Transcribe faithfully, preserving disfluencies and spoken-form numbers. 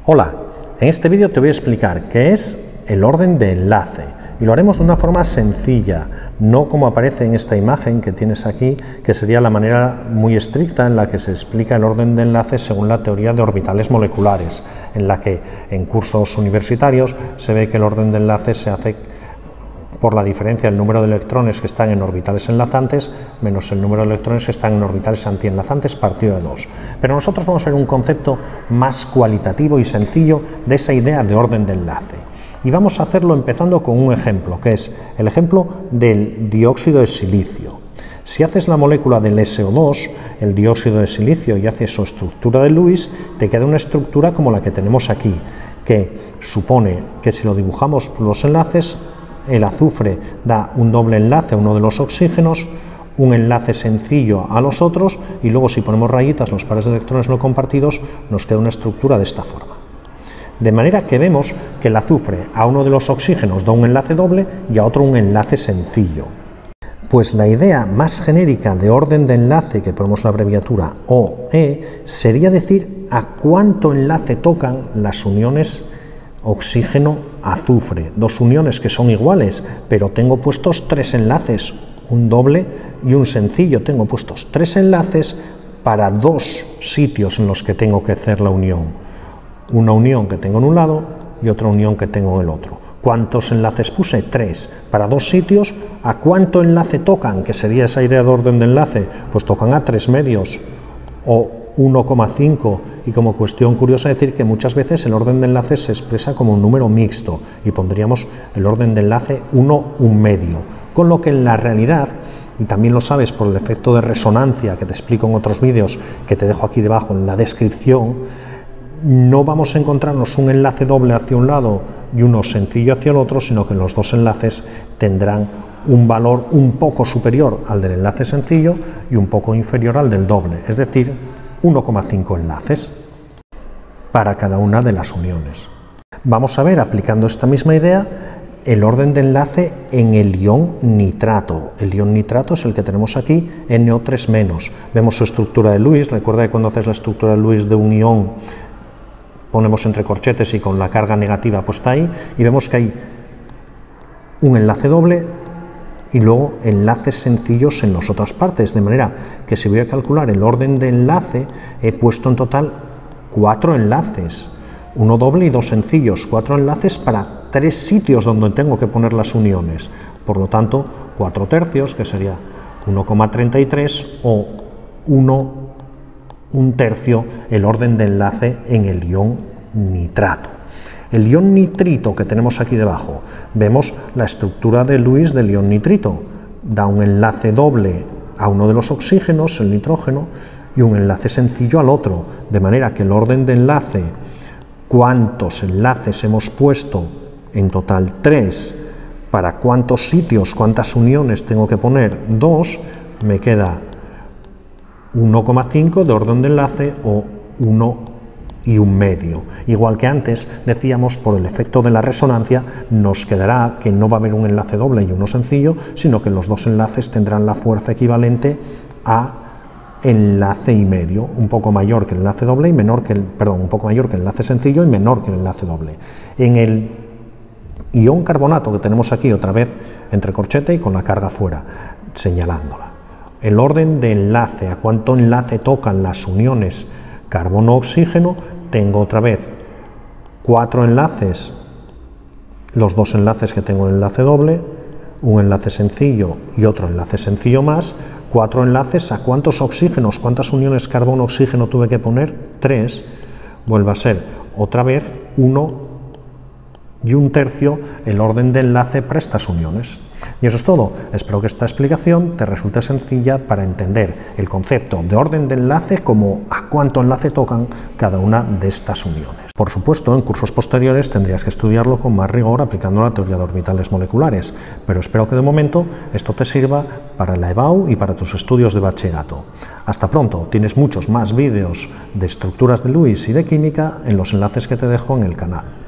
Hola, en este vídeo te voy a explicar qué es el orden de enlace y lo haremos de una forma sencilla, no como aparece en esta imagen que tienes aquí, que sería la manera muy estricta en la que se explica el orden de enlace según la teoría de orbitales moleculares, en la que en cursos universitarios se ve que el orden de enlace se hace por la diferencia del número de electrones que están en orbitales enlazantes menos el número de electrones que están en orbitales antienlazantes partido de dos. Pero nosotros vamos a ver un concepto más cualitativo y sencillo de esa idea de orden de enlace. Y vamos a hacerlo empezando con un ejemplo, que es el ejemplo del dióxido de silicio. Si haces la molécula del S O dos, el dióxido de silicio, y haces su estructura de Lewis, te queda una estructura como la que tenemos aquí, que supone que si lo dibujamos por los enlaces, el azufre da un doble enlace a uno de los oxígenos, un enlace sencillo a los otros, y luego si ponemos rayitas los pares de electrones no compartidos, nos queda una estructura de esta forma. De manera que vemos que el azufre a uno de los oxígenos da un enlace doble y a otro un enlace sencillo. Pues la idea más genérica de orden de enlace, que ponemos la abreviatura O E, sería decir a cuánto enlace tocan las uniones oxígeno-azufre, dos uniones que son iguales, pero tengo puestos tres enlaces, un doble y un sencillo. Tengo puestos tres enlaces para dos sitios en los que tengo que hacer la unión. Una unión que tengo en un lado y otra unión que tengo en el otro. ¿Cuántos enlaces puse? Tres. Para dos sitios, ¿a cuánto enlace tocan? Que sería esa idea de orden de enlace. Pues tocan a tres medios o uno coma cinco, y como cuestión curiosa decir que muchas veces el orden de enlace se expresa como un número mixto y pondríamos el orden de enlace uno un medio, con lo que en la realidad, y también lo sabes por el efecto de resonancia que te explico en otros vídeos que te dejo aquí debajo en la descripción, no vamos a encontrarnos un enlace doble hacia un lado y uno sencillo hacia el otro, sino que los dos enlaces tendrán un valor un poco superior al del enlace sencillo y un poco inferior al del doble, es decir, uno coma cinco enlaces para cada una de las uniones. Vamos a ver, aplicando esta misma idea, el orden de enlace en el ion nitrato. El ion nitrato es el que tenemos aquí, N O tres menos. Vemos su estructura de Lewis. Recuerda que cuando haces la estructura de Lewis de un ion ponemos entre corchetes y con la carga negativa puesta ahí, y vemos que hay un enlace doble y luego enlaces sencillos en las otras partes, de manera que si voy a calcular el orden de enlace, he puesto en total cuatro enlaces, uno doble y dos sencillos, cuatro enlaces para tres sitios donde tengo que poner las uniones, por lo tanto, cuatro tercios, que sería uno coma treinta y tres, o uno, un tercio, el orden de enlace en el ion nitrato. El ion nitrito que tenemos aquí debajo, vemos la estructura de Lewis del ion nitrito. Da un enlace doble a uno de los oxígenos, el nitrógeno, y un enlace sencillo al otro, de manera que el orden de enlace, cuántos enlaces hemos puesto, en total tres, para cuántos sitios, cuántas uniones tengo que poner, dos, me queda uno coma cinco de orden de enlace o uno y un medio. Igual que antes decíamos, por el efecto de la resonancia, nos quedará que no va a haber un enlace doble y uno sencillo, sino que los dos enlaces tendrán la fuerza equivalente a enlace y medio, un poco mayor que el enlace doble y menor que el, perdón, un poco mayor que el enlace sencillo y menor que el enlace doble. En el ion carbonato que tenemos aquí otra vez entre corchete y con la carga fuera, señalándola. El orden de enlace, a cuánto enlace tocan las uniones carbono-oxígeno, tengo otra vez cuatro enlaces, los dos enlaces que tengo en enlace doble, un enlace sencillo y otro enlace sencillo más, cuatro enlaces a cuántos oxígenos, cuántas uniones carbono-oxígeno tuve que poner, tres, vuelve a ser otra vez uno y un tercio el orden de enlace para estas uniones. Y eso es todo. Espero que esta explicación te resulte sencilla para entender el concepto de orden de enlace como a cuánto enlace tocan cada una de estas uniones. Por supuesto, en cursos posteriores tendrías que estudiarlo con más rigor aplicando la teoría de orbitales moleculares, pero espero que de momento esto te sirva para la E B A U y para tus estudios de bachillerato. Hasta pronto. Tienes muchos más vídeos de estructuras de Lewis y de química en los enlaces que te dejo en el canal.